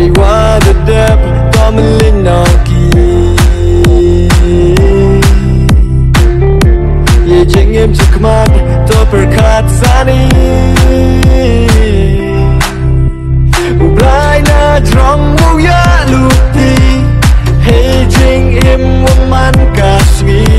qua the đẹp có mình lên nào kia ye cheng em chuk mat to perkat sani ubrai na trong mu ya luti hey cheng em man ka sweet